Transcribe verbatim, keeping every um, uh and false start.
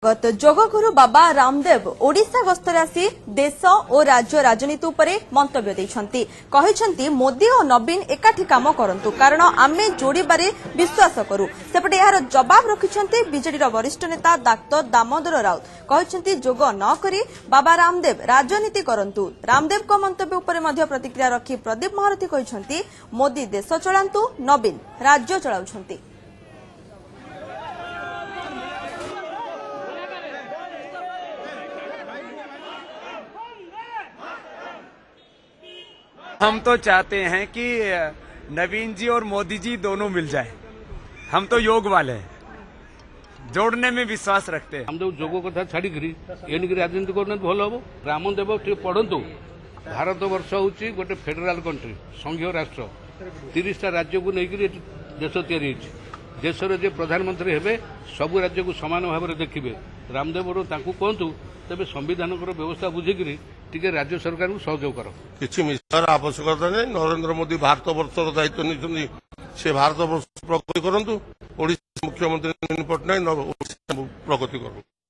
गत जोगगुरु बाबा रामदेव ओडिशा गस्तरे आसी देश और राज्य राजनीति उपरे मंतव्य देइछंती कहिछंती मोदी और नवीन एकाठी काम करंतु कारण आमे जोड़ीबारे विश्वास करू सेपटे यार जवाब रखिछंती बीजेडी वरिष्ठ नेता डाक्टर दामोदर राउत कहिछंती जोग न करी बाबा रामदेव राजनीति करंतु रामदेव को मंतव्य उपरे मध्य प्रतिक्रिया रखी प्रदीप महारथी कहिछंती मोदी देश चलांतु नवीन राज्य चलाउछंती। हम तो चाहते हैं कि नवीन जी और मोदी जी दोनों मिल जाए। हम तो योग वाले हैं, जोड़ने में विश्वास रखते हैं। हम तो जोग कथा छाड़ी एणिक राजनीति करना भल हम रामदेव पढ़ु भारत वर्ष हूँ गोटे फेडराल कंट्री संघीय राष्ट्र तीस राज्य को लेकर देश तैयारी देश जे प्रधानमंत्री हेबे सबु राज्य को समान भाव में देखिए रामदेव कहतु तेज संविधान व्यवस्था बुझिकी टिके राज्य सरकार को सहयोग कर किसी मिसार आवश्यकता नहीं। नरेंद्र मोदी भारत वर्षर दायित्व नहीं से भारत वर्ष प्रगति करंतु ओडिशा मुख्यमंत्री नवीन पट्टनायक प्रगति करूँ।